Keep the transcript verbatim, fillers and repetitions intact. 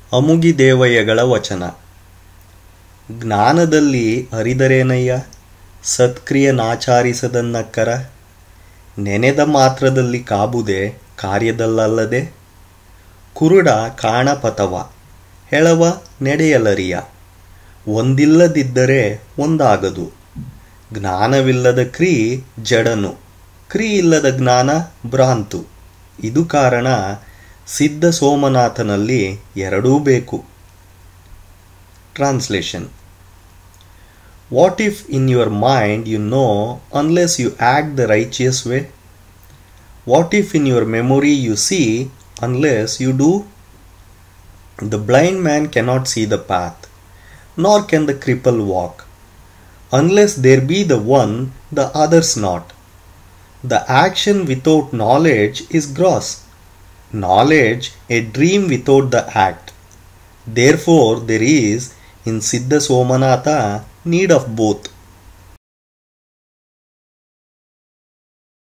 ಅಮುಗಿದೇವಯ್ಯಗಳ ವಚನ. ಜ್ಞಾನದಲ್ಲಿ ಅರಿದರೇನಯ್ಯ ಸತ್ಕ್ರಿಯ ನಾಚಾರಿಸದನ್ನಕ್ಕರ, ನೆನೆದ ಮಾತ್ರದಲ್ಲಿ ಕಾಬುದೆ ಕಾರ್ಯದಲ್ಲಲ್ಲದೆ, ಕುರುಡ ಕಾಣಪತವ ಹೆಳವ ನಡೆಯಲರಿಯ, ಒಂದಿಲ್ಲದಿದ್ದರೆ ಒಂದಾಗದು, ಜ್ಞಾನವಿಲ್ಲದ ಕ್ರೀ ಜಡನು, ಕ್ರೀ ಇಲ್ಲದ ಜ್ಞಾನ ಭ್ರಾಂತು. ಇದು ಕಾರಣ ಸಿದ್ಧ ಸೋಮನಾಥನಲ್ಲಿ ಎರಡೂ ಬೇಕು. Translation. What if in your mind you know unless you act the righteous way? What if in your memory you see unless you do? The blind man cannot see the path, nor can the cripple walk. Unless there be the one, the others not. The action without knowledge is gross, knowledge a dream without the act. Therefore there is in Siddha Somanatha need of both.